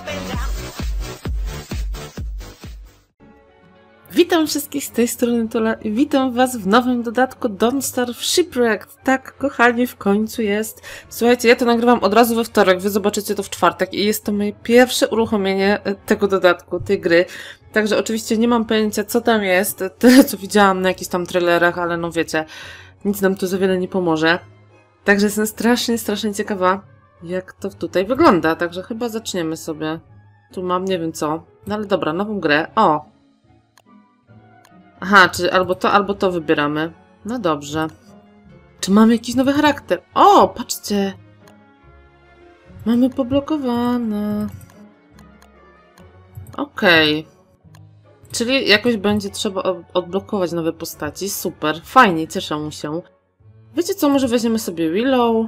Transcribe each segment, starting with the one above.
Witam wszystkich z tej strony Tula i witam was w nowym dodatku Don't Starve Shipwrecked. Tak, kochani, w końcu jest. Słuchajcie, ja to nagrywam od razu we wtorek, wy zobaczycie to w czwartek i jest to moje pierwsze uruchomienie tego dodatku, tej gry. Także oczywiście nie mam pojęcia, co tam jest, tyle co widziałam na jakichś tam trailerach, ale no wiecie, nic nam tu za wiele nie pomoże. Także jestem strasznie ciekawa, jak to tutaj wygląda, także chyba zaczniemy sobie. Tu mam nie wiem co, no ale dobra, nową grę. O! Aha, czy albo to wybieramy. No dobrze. Czy mamy jakiś nowy charakter? O, patrzcie! Mamy poblokowane. Okej. Czyli jakoś będzie trzeba odblokować nowe postaci. Super, fajnie, cieszę się. Wiecie co, może weźmiemy sobie Willow.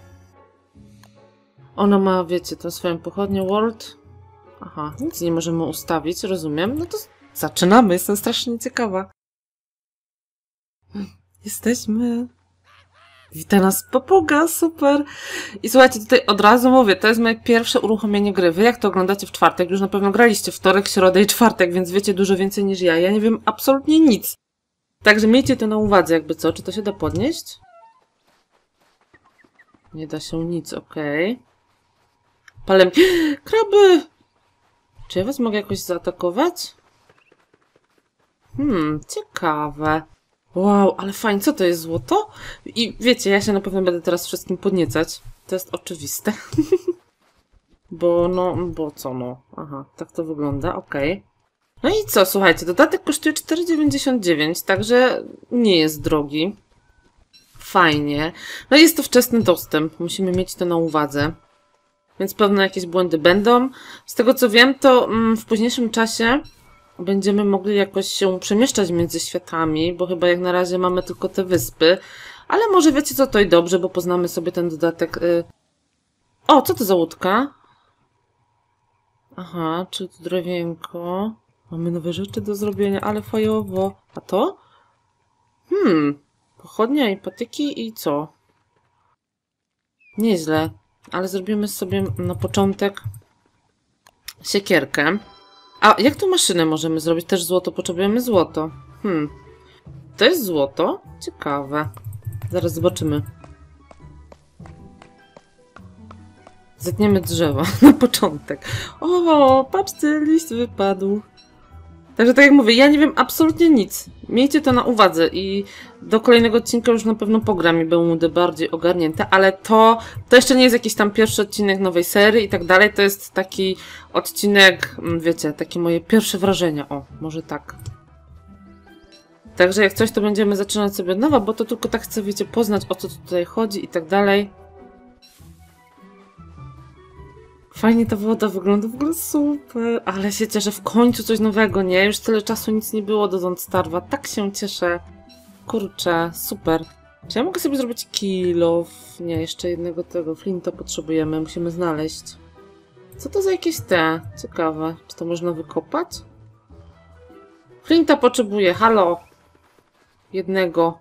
Ona ma, wiecie, tą swoją pochodnię World. Aha, nic nie możemy ustawić, rozumiem. No to zaczynamy, jestem strasznie ciekawa. Jesteśmy. Wita nas papuga, super. I słuchajcie, tutaj od razu mówię, to jest moje pierwsze uruchomienie gry. Wy jak to oglądacie w czwartek, już na pewno graliście wtorek, środę i czwartek, więc wiecie dużo więcej niż ja. Ja nie wiem absolutnie nic. Także miejcie to na uwadze, jakby co. Czy to się da podnieść? Nie da się nic, okej. Palem... Kraby! Czy ja was mogę jakoś zaatakować? Ciekawe. Wow, ale fajnie. Co to jest złoto? I wiecie, ja się na pewno będę teraz wszystkim podniecać. To jest oczywiste. Bo co no? Aha, tak to wygląda, okej. No i co, słuchajcie, dodatek kosztuje 4,99, także nie jest drogi. Fajnie. No i jest to wczesny dostęp, musimy mieć to na uwadze. Więc pewno jakieś błędy będą. Z tego co wiem, to w późniejszym czasie będziemy mogli jakoś się przemieszczać między światami, bo chyba jak na razie mamy tylko te wyspy. Ale może wiecie co, to i dobrze, bo poznamy sobie ten dodatek. O, co to za łódka? Aha, czy to drewienko? Mamy nowe rzeczy do zrobienia, ale fajowo. A to? Pochodnia i patyki i co? Nieźle, ale zrobimy sobie na początek siekierkę. A jak tu maszynę możemy zrobić? Też złoto, potrzebujemy złoto. To jest złoto? Ciekawe. Zaraz zobaczymy. Zetniemy drzewo na początek. O, patrzcie, liść wypadł. Także tak jak mówię, ja nie wiem absolutnie nic. Miejcie to na uwadze i do kolejnego odcinka już na pewno pogram i będę bardziej ogarnięte, ale to jeszcze nie jest jakiś tam pierwszy odcinek nowej serii i tak dalej. To jest taki odcinek, wiecie, takie moje pierwsze wrażenia. O, może tak. Także jak coś, to będziemy zaczynać sobie od nowa, bo to tylko tak chcę, wiecie, poznać o co tutaj chodzi i tak dalej. Fajnie ta woda wygląda, w ogóle super, ale się cieszę, w końcu coś nowego, nie? Już tyle czasu nic nie było do Don't Starve'a, tak się cieszę. Kurczę, super. Czy ja mogę sobie zrobić kill off? Nie, jeszcze jednego tego flinta potrzebujemy, musimy znaleźć. Co to za jakieś te? Ciekawe, czy to można wykopać? Flinta potrzebuję, halo! Jednego.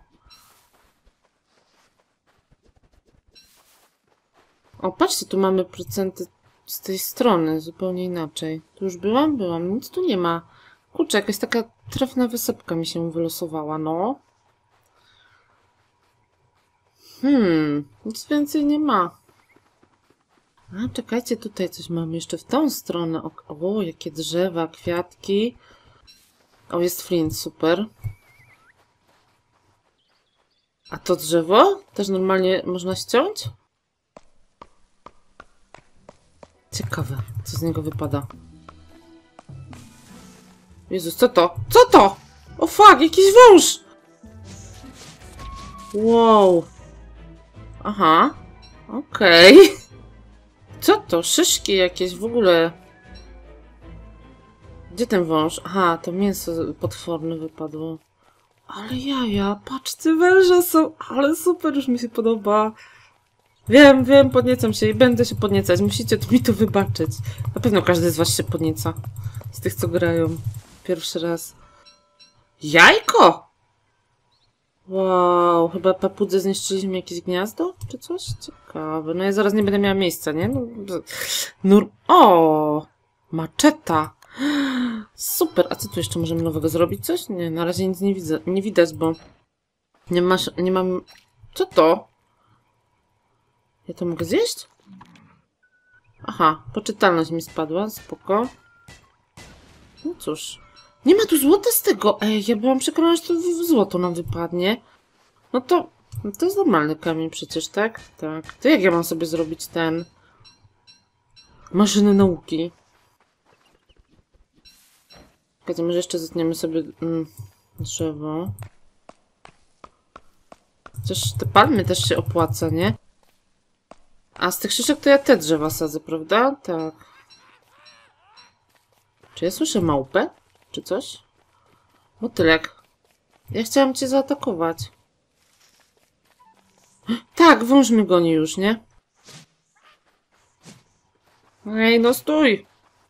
O, patrzcie, tu mamy procenty z tej strony, zupełnie inaczej. Tu już byłam? Byłam. Nic tu nie ma. Kurczę, jakaś taka trafna wysepka mi się wylosowała, no. Nic więcej nie ma. A, czekajcie, tutaj coś mamy jeszcze w tą stronę. O, jakie drzewa, kwiatki. O, jest flint, super. A to drzewo? Też normalnie można ściąć? Ciekawe, co z niego wypada. Jezus, co to? Co to? O fuck, jakiś wąż! Wow. Aha. Okej. Co to? Szyszki jakieś w ogóle. Gdzie ten wąż? Aha, to mięso potworne wypadło. Ale jaja, patrzcie, węże są. Ale super, już mi się podoba. Wiem, podniecam się i będę się podniecać. Musicie mi to wybaczyć. Na pewno każdy z was się podnieca. Z tych, co grają. Pierwszy raz. Jajko! Wow, chyba papudze zniszczyliśmy jakieś gniazdo? Czy coś? Ciekawe. No ja zaraz nie będę miała miejsca, nie? No, o! Maczeta. Super. A co tu jeszcze możemy nowego zrobić? Coś? Nie, na razie nic nie widzę. Nie widać, bo nie mam... Co to? Ja to mogę zjeść? Aha, poczytalność mi spadła. Spoko. No cóż. Nie ma tu złota z tego. Ej, ja byłam przekonana, że to złoto nam wypadnie. No to jest normalny kamień przecież, tak? Tak. To jak ja mam sobie zrobić ten... Maszyny nauki? Czekajcie, może jeszcze zetniemy sobie drzewo. Chociaż te palmy też się opłaca, nie? A z tych szyszek to ja te drzewa sadzę, prawda? Tak. Czy ja słyszę małpę? Czy coś? Motylek. Ja chciałam cię zaatakować. Tak, wąż mnie goni już, nie? Ej, no stój!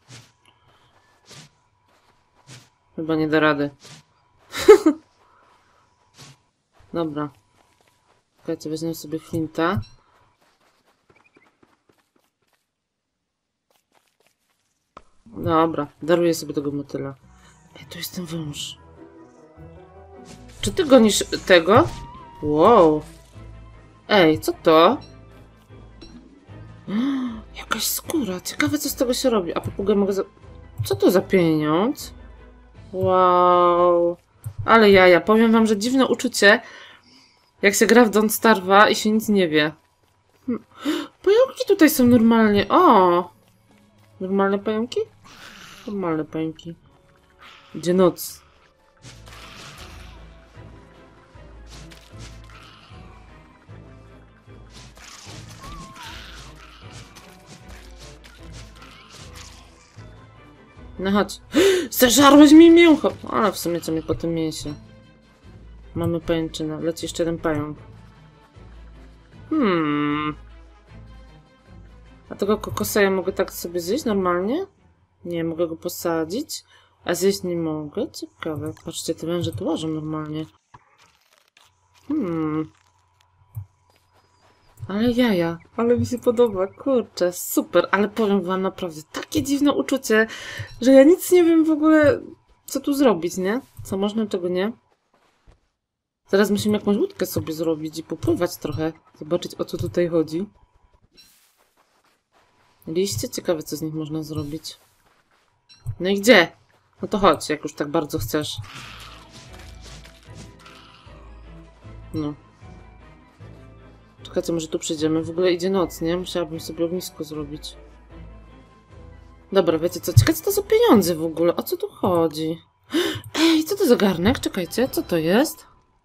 Chyba nie da rady. Dobra. Czekajcie, weźmiemy sobie flinta. Dobra, daruję sobie tego motyla. Ej, tu jest ten wąż. Czy ty gonisz tego? Wow. Ej, co to? Jakaś skóra. Ciekawe, co z tego się robi. A papugę mogę Co to za pieniądz? Wow. Ale ja powiem wam, że dziwne uczucie, jak się gra w Don't Starve'a i się nic nie wie. Pająki tutaj są normalnie. O! Normalne pająki? Normalne pająki. Idzie noc. No chodź. Zeżarłeś mi mięcho! Ale w sumie co mi po tym mięsie. Mamy pajęczynę. Leci jeszcze jeden pająk. A tego kokosa ja mogę tak sobie zjeść normalnie? Nie, mogę go posadzić. A zjeść nie mogę? Ciekawe. Patrzcie, te węże tu łażą normalnie. Ale jaja. Ale mi się podoba. Kurczę, super. Ale powiem wam naprawdę, takie dziwne uczucie, że ja nic nie wiem w ogóle, co tu zrobić, nie? Co można, czego nie? Zaraz musimy jakąś łódkę sobie zrobić i popływać trochę. Zobaczyć, o co tutaj chodzi. Liście? Ciekawe, co z nich można zrobić. No i gdzie? No to chodź, jak już tak bardzo chcesz. No. Czekajcie, może tu przyjdziemy. W ogóle idzie noc, nie? Musiałabym sobie ognisko zrobić. Dobra, wiecie co? Ciekawe, co to za pieniądze w ogóle? O co tu chodzi? Ej, co to za garnek? Czekajcie, co to jest?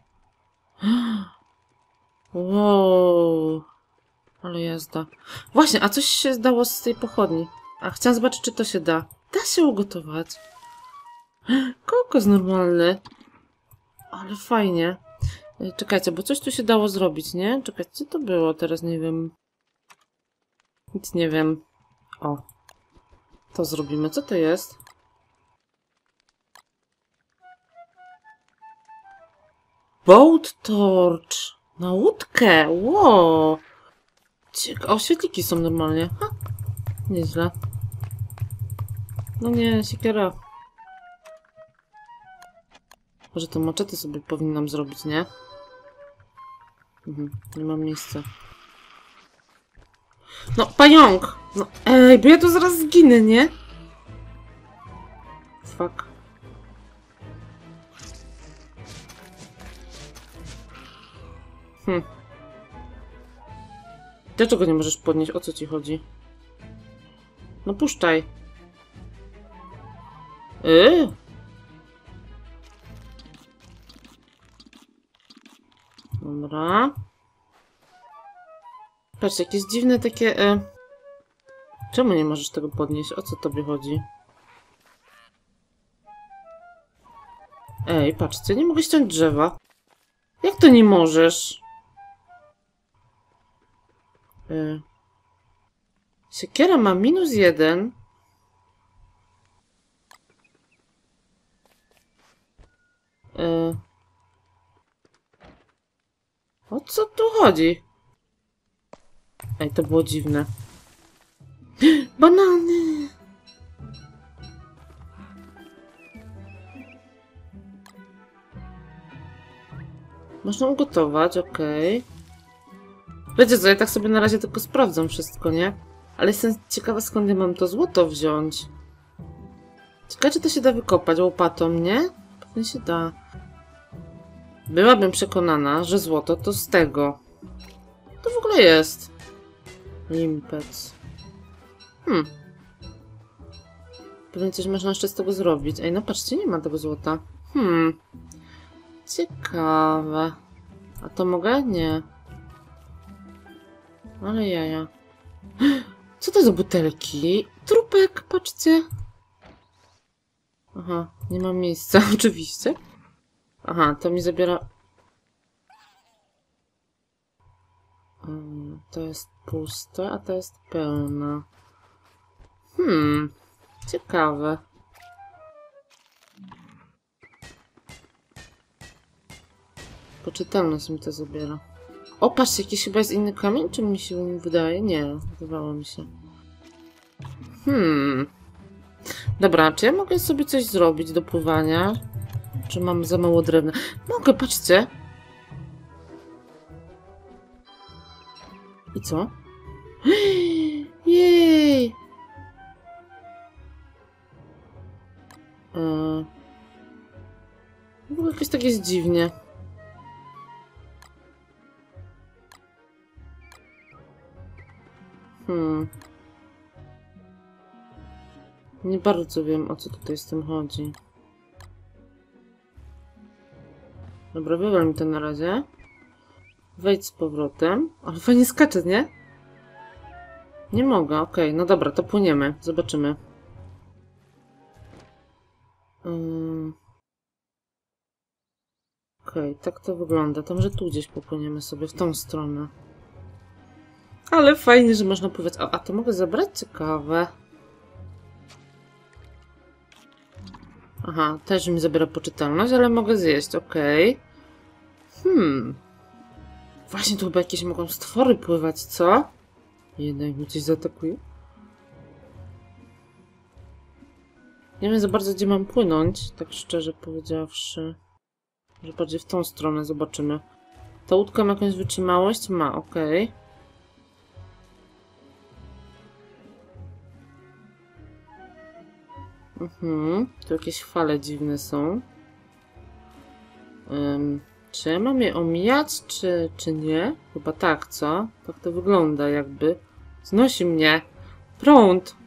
Wow. Ale jazda. Właśnie, a coś się zdało z tej pochodni. A chciałam zobaczyć, czy to się da. Da się ugotować. Kokos normalny. Ale fajnie. Czekajcie, bo coś tu się dało zrobić, nie? Czekajcie, co to było? Teraz nie wiem. Nic nie wiem. O. To zrobimy. Co to jest? Boat torch. Na łódkę. Wow. O, świetliki są normalnie. Ha. Nieźle. No nie, siekiera. Może te maczety sobie powinnam zrobić, nie? Nie mam miejsca. No, pająk! No, ej, bo ja tu zaraz zginę, nie? Fuck. Dlaczego nie możesz podnieść? O co ci chodzi? No puszczaj. Dobra. Patrz, jakieś dziwne takie... Czemu nie możesz tego podnieść? O co tobie chodzi? Ej, patrzcie, nie mogę ściąć drzewa. Jak to nie możesz? Siekiera ma -1. O co tu chodzi? Ej, to było dziwne. Banany! Można ugotować, okej. Wiecie co, ja tak sobie na razie tylko sprawdzam wszystko, nie? Ale jestem ciekawa, skąd ja mam to złoto wziąć. Ciekawe, czy to się da wykopać łopatą, nie? Pewnie się da. Byłabym przekonana, że złoto to z tego. To w ogóle jest. Limpec. Pewnie coś można jeszcze z tego zrobić. Ej, no patrzcie, nie ma tego złota. Ciekawe. A to mogę? Nie. Ale jaja. Co to za butelki? Trupek, patrzcie. Aha, nie ma miejsca, oczywiście. Aha, to mi zabiera... To jest puste, a to jest pełne. Ciekawe. Poczytalność mi to zabiera. O, patrzcie, jakiś chyba jest inny kamień, czy mi się wydaje? Nie, wydawało mi się. Dobra, czy ja mogę sobie coś zrobić do pływania? Czy mam za mało drewna? Mogę, patrzcie. I co? Jej! W ogóle jakoś tak jest dziwnie. Nie bardzo wiem, o co tutaj z tym chodzi. Dobra, wywal mi to na razie. Wejdź z powrotem. Ale fajnie skacze, nie? Nie mogę, okej. No dobra, to płyniemy. Zobaczymy. Okej, tak to wygląda. To może tu gdzieś popłyniemy sobie, w tą stronę. Ale fajnie, że można pływać. A to mogę zabrać? Ciekawe. Aha, też mi zabiera poczytalność, ale mogę zjeść, okej. Właśnie tu chyba jakieś mogą stwory pływać, co? Jednak mi coś zaatakuje. Nie wiem za bardzo, gdzie mam płynąć, tak szczerze powiedziawszy. Może bardziej w tą stronę zobaczymy. Ta łódka ma jakąś wytrzymałość? Ma, okej. Tu jakieś fale dziwne są. Czy ja mam je omijać, czy nie? Chyba tak, co? Tak to wygląda jakby. Znosi mnie. Prąd.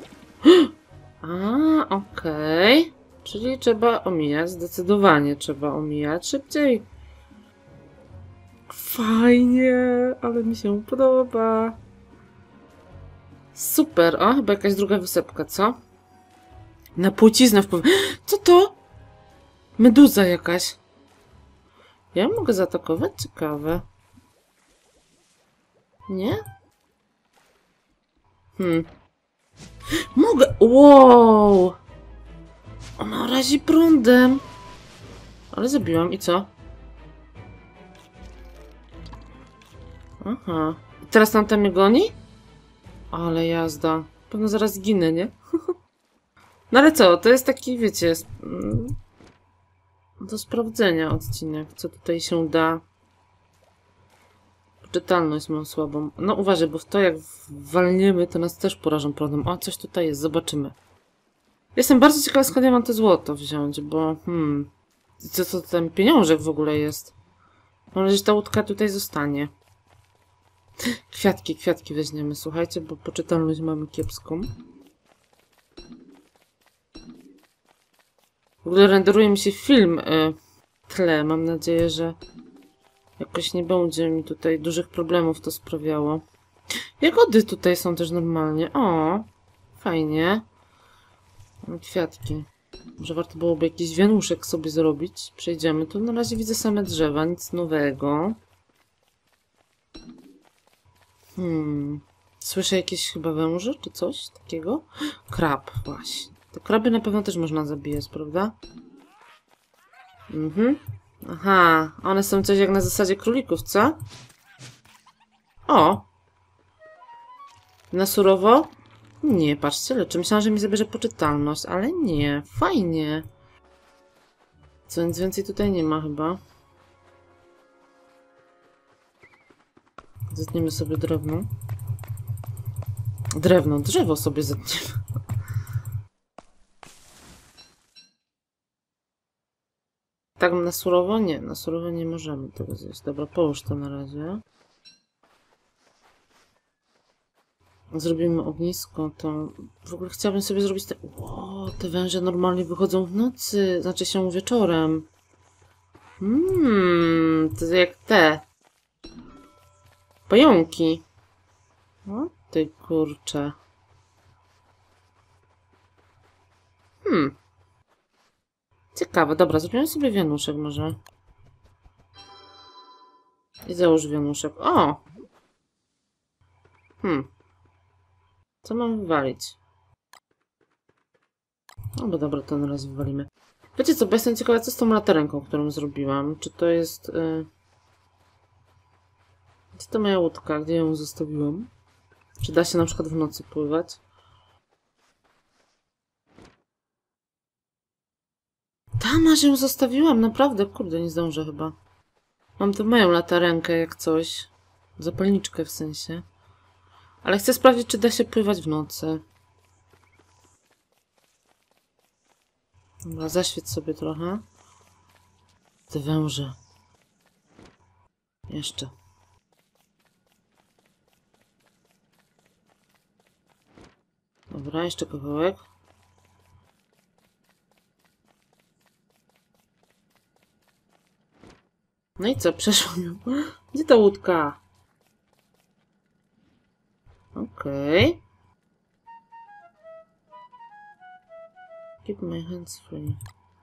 A, okej. Czyli trzeba omijać. Zdecydowanie trzeba omijać. Szybciej. Fajnie, ale mi się podoba. Super. O, chyba jakaś druga wysepka, co? Na płciznę wpływa. Co to? Meduza jakaś. Ja mogę zaatakować? Ciekawe. Nie? Mogę! Wow! Ona razi prądem. Ale zabiłam. I co? Aha. I teraz tamten mnie goni? Ale jazda. Pewno zaraz ginę, nie? No ale co? To jest taki, wiecie... do sprawdzenia odcinek. Co tutaj się da. Czytalność mam słabą. No uważaj, bo w to jak walniemy, to nas też porażą prądem. O, coś tutaj jest, zobaczymy. Jestem bardzo ciekawa, skąd ja mam to złoto wziąć, bo... Co tam pieniążek w ogóle jest? Mam nadzieję, że ta łódka tutaj zostanie. Kwiatki weźmiemy, słuchajcie, bo poczytalność mamy kiepską. W ogóle renderuje mi się film w tle. Mam nadzieję, że jakoś nie będzie mi tutaj dużych problemów to sprawiało. Jagody tutaj są też normalnie. O, fajnie. Kwiatki. Może warto byłoby jakiś wianuszek sobie zrobić. Przejdziemy. Tu na razie widzę same drzewa, nic nowego. Słyszę jakieś chyba węże, czy coś takiego? Krab, właśnie. Te kraby na pewno też można zabijać, prawda? Aha, one są coś jak na zasadzie królików, co? O! Na surowo? Nie, patrzcie, leczy. Myślałam, że mi zabierze poczytalność, ale nie. Fajnie. Co, nic więcej tutaj nie ma chyba. Zetniemy sobie drewno. Drzewo sobie zetniemy. Tak na surowo? Nie, na surowo nie możemy tego zjeść. Dobra, połóż to na razie. Zrobimy ognisko, to... W ogóle chciałabym sobie zrobić te... O, te węże normalnie wychodzą w nocy, znaczy się wieczorem. To jak te... Pająki. O ty kurcze. Ciekawe, dobra, zrobimy sobie wianuszek może. I załóż wianuszek. O! Co mam wywalić? No bo dobra, to na raz wywalimy. Wiecie co, bo jestem ciekawa, co z tą latarenką, którą zrobiłam. Czy to jest... Gdzie to moja łódka? Gdzie ją zostawiłam? Czy da się na przykład w nocy pływać? Tam aż ją zostawiłam, naprawdę. Kurde, nie zdążę chyba. Mam tu moją latarenkę jak coś. Zapalniczkę w sensie. Ale chcę sprawdzić, czy da się pływać w nocy. Dobra, zaświeć sobie trochę. Te węże. Jeszcze. Dobra, jeszcze kawałek. No i co? Przeszłam ją. Gdzie ta łódka? Okej. Keep my hands free.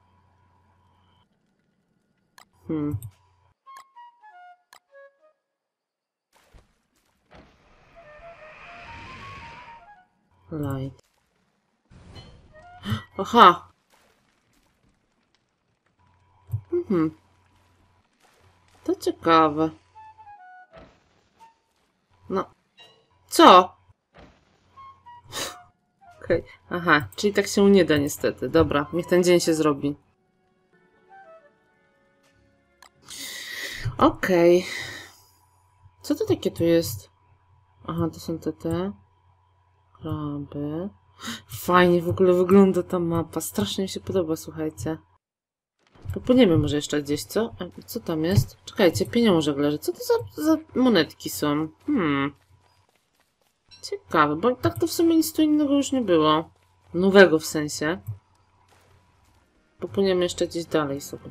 Light. Aha. To ciekawe. No. Co? Okej. Aha, czyli tak się nie da niestety. Dobra, niech ten dzień się zrobi. Okej. Co to takie tu jest? Aha, to są te kraby. Fajnie w ogóle wygląda ta mapa. Strasznie mi się podoba, słuchajcie. Popłyniemy może jeszcze gdzieś, co? Co tam jest? Czekajcie, pieniążek leży. Co to za monetki są? Ciekawe, bo tak to w sumie nic tu innego już nie było. Nowego w sensie. Popłyniemy jeszcze gdzieś dalej sobie.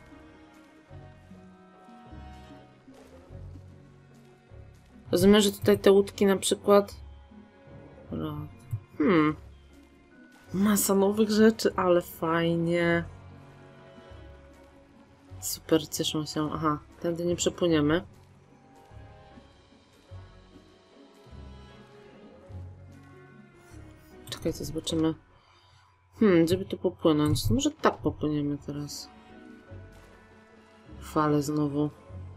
Rozumiem, że tutaj te łódki na przykład... Masa nowych rzeczy, ale fajnie. Super, cieszą się. Aha, tędy nie przepłyniemy. Czekajcie, zobaczymy. Żeby tu popłynąć. To może tak popłyniemy teraz. Fale znowu.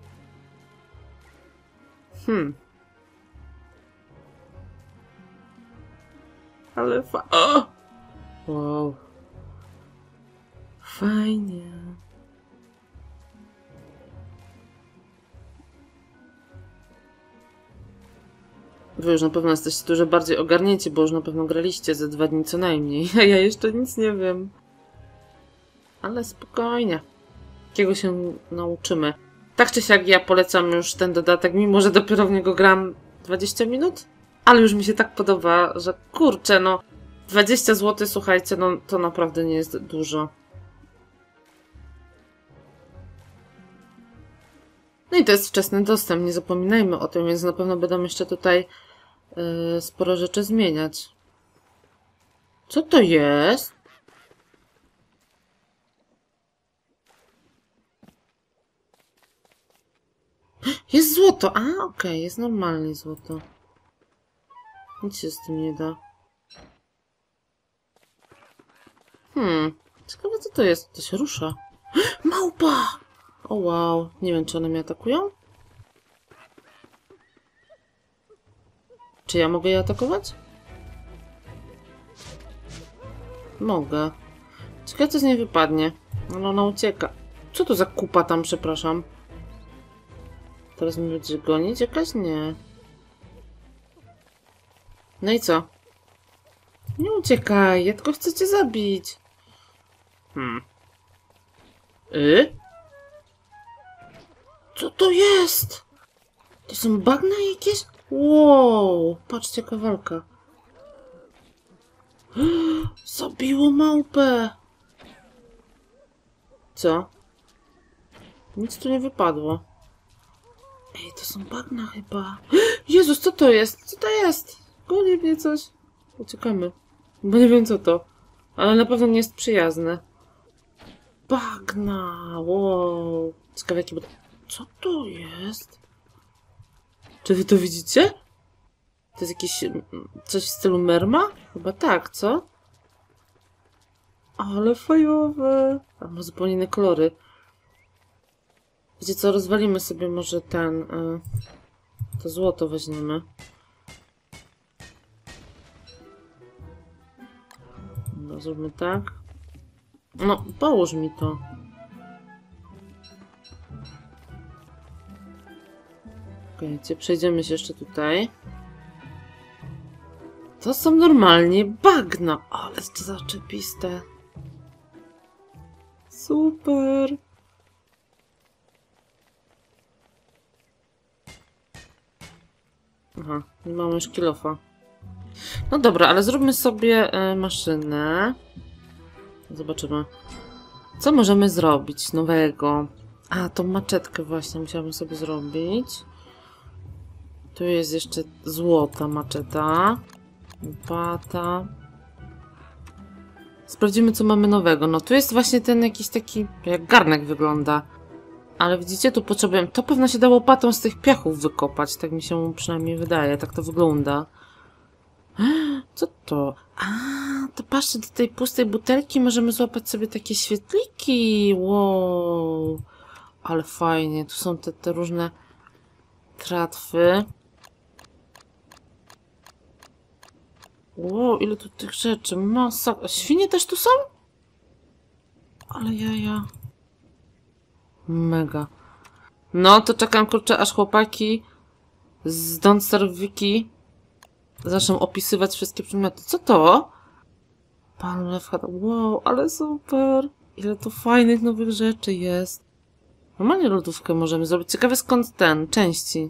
Ale o! Wow. Fajnie. Wy już na pewno jesteście dużo bardziej ogarnięci, bo już na pewno graliście ze 2 dni co najmniej. A ja jeszcze nic nie wiem. Ale spokojnie. Jakiego się nauczymy. Tak czy siak ja polecam już ten dodatek, mimo że dopiero w niego gram 20 minut. Ale już mi się tak podoba, że kurczę, no 20 zł, słuchajcie, no to naprawdę nie jest dużo. No i to jest wczesny dostęp, nie zapominajmy o tym, więc na pewno będą jeszcze tutaj sporo rzeczy zmieniać. Co to jest? Jest złoto! A, okej, jest normalnie złoto. Nic się z tym nie da. Ciekawe co to jest. To się rusza. Małpa! O wow. Nie wiem, czy one mnie atakują? Czy ja mogę je atakować? Mogę. Ciekawe co z niej wypadnie. Ale ona ucieka. Co to za kupa tam, przepraszam? Teraz mnie będziesz gonić? Jakaś nie. No i co? Nie uciekaj, ja tylko chcę cię zabić. Co to jest? To są bagna jakieś? Wow, patrzcie jaka walka. Zabiło małpę. Co? Nic tu nie wypadło. Ej, to są bagna chyba. Jezus, co to jest? Co to jest? Goni mnie coś. Uciekamy. Bo nie wiem co to. Ale na pewno nie jest przyjazne. Bagna. Wow. Ciekawe jakie... Co to jest? Czy wy to widzicie? To jest jakieś... coś w stylu merma? Chyba tak, co? Ale fajowe. A ma zupełnie inne kolory. Wiecie co, rozwalimy sobie może ten... to złoto weźmiemy. No, zróbmy tak. No, połóż mi to. Okej, przejdziemy się jeszcze tutaj. To są normalnie bagna. Ale to zaczepiste. Super. Aha, nie mamy już kilofa. No dobra, ale zróbmy sobie maszynę. Zobaczymy. Co możemy zrobić nowego? A, tą maczetkę właśnie musiałabym sobie zrobić. Tu jest jeszcze złota maczeta. Łopata. Sprawdzimy, co mamy nowego. No tu jest właśnie ten jakiś taki... jak garnek wygląda. Ale widzicie, tu potrzebujemy... To pewno się da łopatą z tych piachów wykopać. Tak mi się przynajmniej wydaje. Tak to wygląda. Co to? A, to patrzcie, do tej pustej butelki możemy złapać sobie takie świetliki. Wow. Ale fajnie. Tu są te różne tratwy. Wow, ile tu tych rzeczy. Masa. Świnie też tu są? Ale jaja. Mega. No, to czekam, kurczę, aż chłopaki z Don't Starve Wiki zaczną opisywać wszystkie przedmioty. Co to? Pan Lewchat. Wow, ale super. Ile tu fajnych nowych rzeczy jest. Normalnie lodówkę możemy zrobić. Ciekawe skąd ten, części.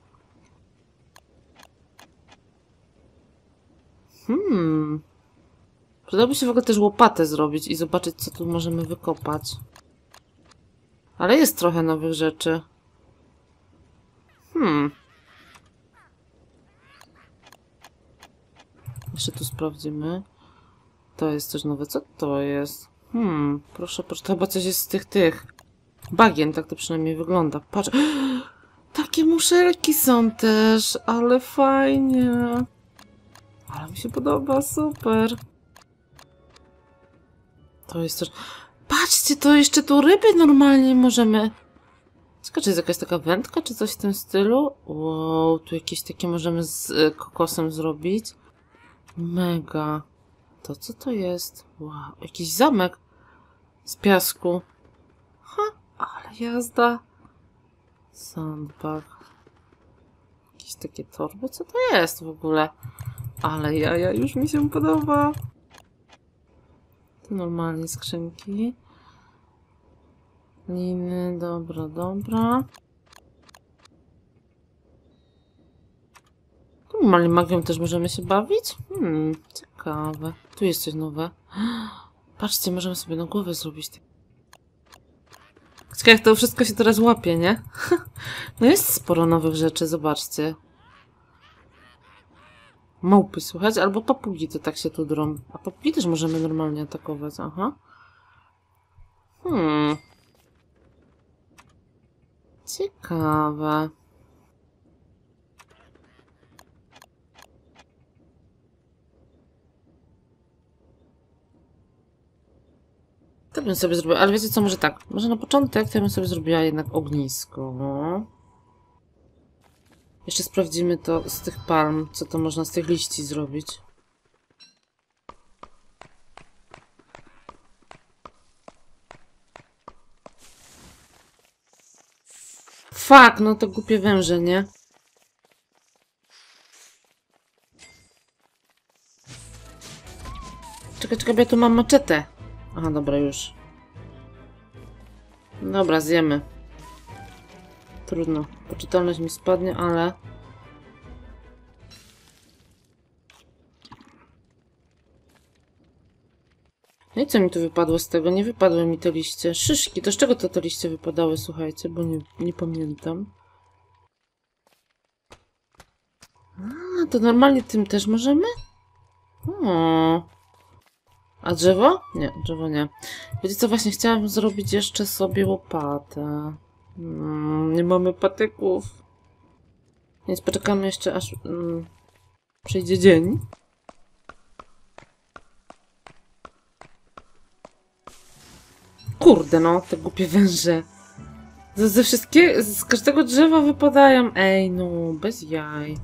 Przydałoby się w ogóle też łopatę zrobić i zobaczyć, co tu możemy wykopać. Ale jest trochę nowych rzeczy. Jeszcze tu sprawdzimy. To jest coś nowe. Co to jest? Proszę, proszę. To chyba coś jest z tych bagien. Tak to przynajmniej wygląda. Patrz. Takie muszelki są też. Ale fajnie. Ale mi się podoba. Super. To jest też... Patrzcie, to jeszcze tu ryby normalnie możemy... Czy jest jakaś taka wędka, czy coś w tym stylu? Wow, tu jakieś takie możemy z kokosem zrobić. Mega. To co to jest? Wow, jakiś zamek z piasku. Ha, ale jazda. Sandbag. Jakieś takie torby. Co to jest w ogóle? Ale jaja, już mi się podoba. To normalnie skrzynki. Liny, dobra, dobra. Tu normalnie magią też możemy się bawić? Ciekawe. Tu jest coś nowe. Patrzcie, możemy sobie na głowę zrobić. Ciekawe, jak to wszystko się teraz łapie, nie? No jest sporo nowych rzeczy, zobaczcie. Małpy, słuchać, albo papugi to tak się tu drą. A papugi też możemy normalnie atakować, aha. Ciekawe. To bym sobie zrobiła, ale wiecie co, może tak. Może na początek to ja bym sobie zrobiła jednak ognisko. Jeszcze sprawdzimy to z tych palm, co to można z tych liści zrobić. Fuck, no to głupie węże, nie? Czekaj, czekaj, bo ja tu mam maczetę. Aha, dobra, już. Dobra, zjemy. Trudno. Poczytalność mi spadnie, ale... No i co mi tu wypadło z tego? Nie wypadły mi te liście. Szyszki, to z czego to te liście wypadały, słuchajcie, bo nie pamiętam. A, to normalnie tym też możemy? O. A drzewo? Nie, drzewo nie. Wiecie co, właśnie chciałam zrobić jeszcze sobie łopatę. Nie mamy patyków. Więc poczekamy jeszcze aż przyjdzie dzień. Kurde no, te głupie węże. Z każdego drzewa wypadają. Ej no, bez jaj.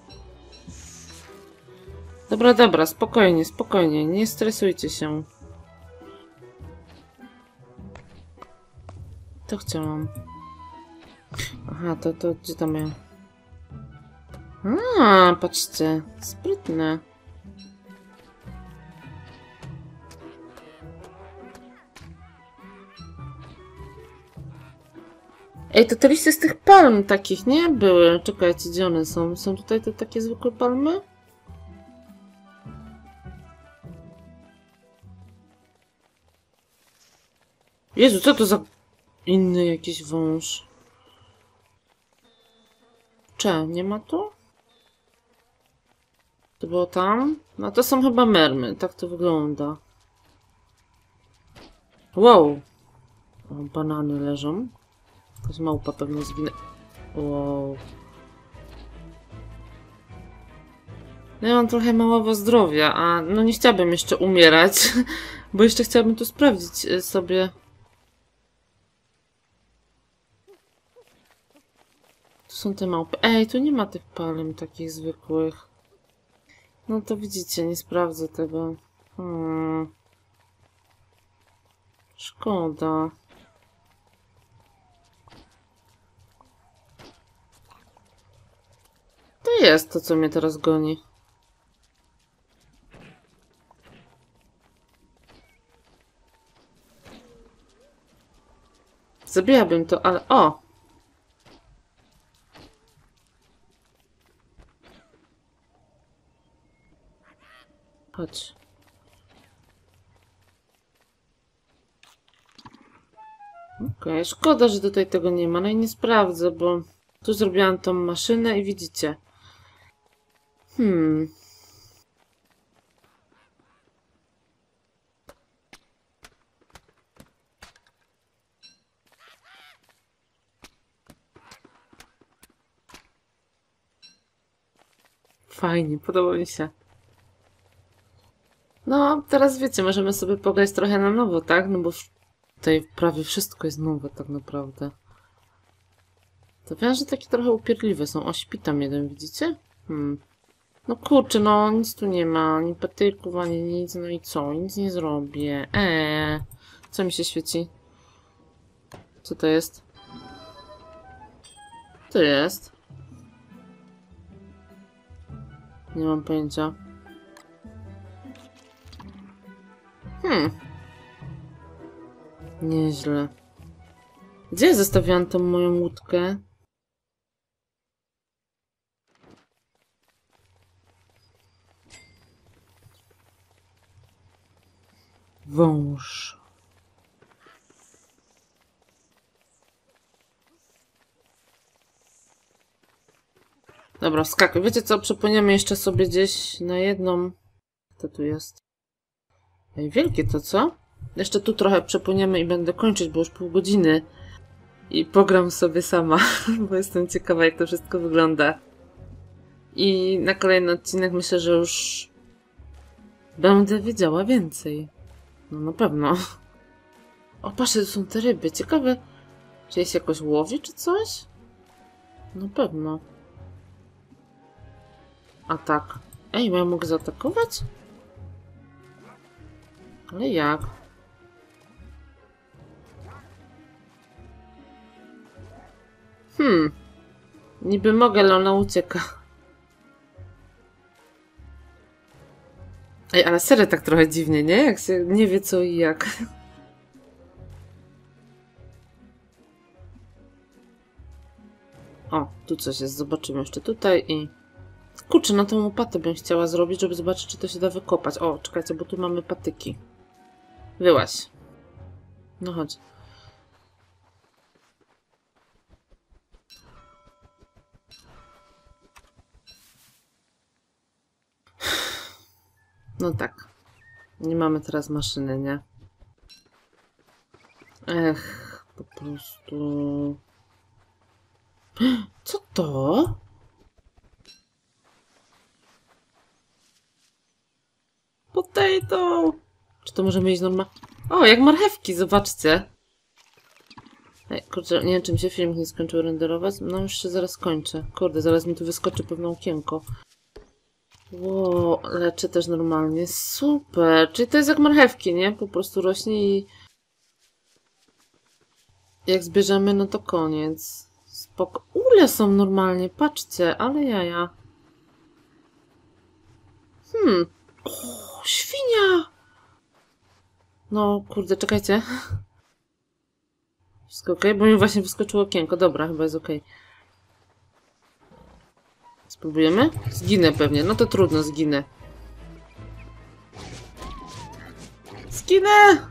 Dobra, dobra, spokojnie, spokojnie, nie stresujcie się. To chciałam. Aha, to gdzie tam ja? A, patrzcie, sprytne. Ej, to te listy z tych palm takich, nie? Były. Czekajcie, gdzie one są? Są tutaj te takie zwykłe palmy? Jezu, co to za inny jakiś wąż? Nie ma tu? To było tam? No to są chyba mermy, tak to wygląda. Wow! O, banany leżą. Jakaś małpa pewnie zginęła. Wow. No ja mam trochę mało zdrowia, a no nie chciałabym jeszcze umierać, bo jeszcze chciałabym tu sprawdzić sobie. Tu są te małpy. Ej, tu nie ma tych palm takich zwykłych. No to widzicie, nie sprawdzę tego. Szkoda. To jest to, co mnie teraz goni. Zabijałabym to, ale... O! Chodź. Okej, szkoda, że tutaj tego nie ma. No i nie sprawdzę, bo tu zrobiłam tą maszynę i widzicie. Fajnie, podoba mi się. No, teraz wiecie, możemy sobie pograć trochę na nowo, tak? No bo tutaj prawie wszystko jest nowe tak naprawdę. To wiem, że takie trochę upierdliwe są. O, śpi tam jeden, widzicie? No kurczę, no nic tu nie ma, ani patyków, ani nic, no i co? Nic nie zrobię. Co mi się świeci? Co to jest? Co to jest? Nie mam pojęcia. Nieźle. Gdzie ja zostawiałam tą moją łódkę? Wąż. Dobra, wskakuj. Wiecie co? Przepłyniemy jeszcze sobie gdzieś na jedną... Co tu jest? Ej, wielkie to co? Jeszcze tu trochę przepłyniemy i będę kończyć, bo już pół godziny. I pogram sobie sama, bo jestem ciekawa, jak to wszystko wygląda. I na kolejny odcinek myślę, że już będę wiedziała więcej. No na pewno. O, patrzcie, to są te ryby. Ciekawe, czy jest jakoś łowi, czy coś? Na pewno. Atak. Ej, ja mogę zaatakować? Ale jak? Niby mogę, ale ona ucieka. Ej, ale serio tak trochę dziwnie, nie? Jak się nie wie co i jak. O, tu coś jest. Zobaczymy jeszcze tutaj i... Kurczę, na tą łopatę bym chciała zrobić, żeby zobaczyć, czy to się da wykopać. O, czekajcie, bo tu mamy patyki. Wyłaź. No chodź. No tak. Nie mamy teraz maszyny, nie? Ech, po prostu... Co to? Potato! Czy to możemy iść normalnie? O, jak marchewki, zobaczcie. Ej, kurczę, nie wiem, czy mi się film nie skończył renderować. No już się zaraz kończę. Kurde, zaraz mi tu wyskoczy pewne okienko. Ło, leczy też normalnie. Super! Czyli to jest jak marchewki, nie? Po prostu rośnie i... Jak zbierzemy, no to koniec. Spoko. Ule są normalnie, patrzcie, ale jaja. O, świnia! No, kurde, czekajcie. Wszystko ok? Bo mi właśnie wyskoczyło okienko. Dobra, chyba jest ok. Spróbujemy? Zginę pewnie. No to trudno, zginę. Zginę!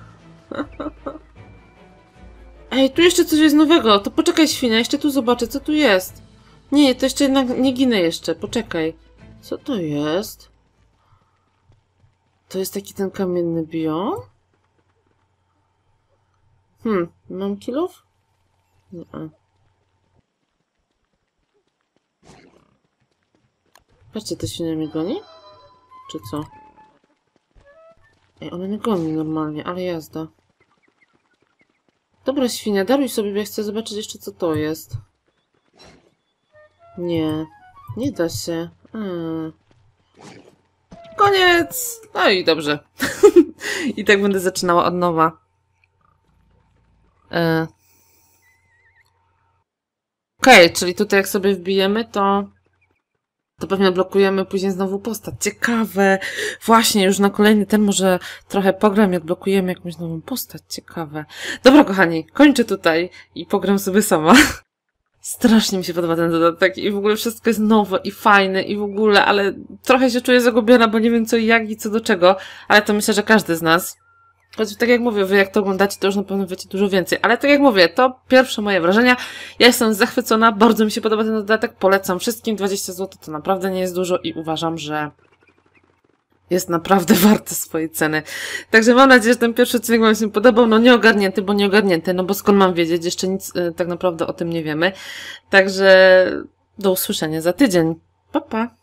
Ej, tu jeszcze coś jest nowego. To poczekaj, świnia. Jeszcze tu zobaczę, co tu jest. Nie, to jeszcze jednak nie ginę jeszcze. Poczekaj. Co to jest? To jest taki ten kamienny biom? Mam kilów? Nie. Patrzcie, ta świnia mnie goni? Czy co? Ej, ona mnie goni normalnie, ale jazda. Dobra, świnia, daruj sobie, bo ja chcę zobaczyć jeszcze, co to jest. Nie. Nie da się. Koniec! No i dobrze. I tak będę zaczynała od nowa. Okej, czyli tutaj jak sobie wbijemy, to pewnie blokujemy później znowu postać. Ciekawe. Właśnie, już na kolejny ten może trochę pogram i odblokujemy jakąś nową postać. Ciekawe. Dobra, kochani, kończę tutaj i pogram sobie sama. Strasznie mi się podoba ten dodatek i w ogóle wszystko jest nowe i fajne i w ogóle, ale trochę się czuję zagubiona, bo nie wiem co i jak i co do czego, ale to myślę, że każdy z nas. Choć tak jak mówię, wy jak to oglądacie, to już na pewno wiecie dużo więcej. Ale tak jak mówię, to pierwsze moje wrażenia. Ja jestem zachwycona, bardzo mi się podoba ten dodatek, polecam wszystkim. 20 zł to naprawdę nie jest dużo i uważam, że jest naprawdę warty swojej ceny. Także mam nadzieję, że ten pierwszy odcinek wam się podobał. No nieogarnięty, no bo skąd mam wiedzieć? Jeszcze nic tak naprawdę o tym nie wiemy. Także do usłyszenia za tydzień. Pa, pa!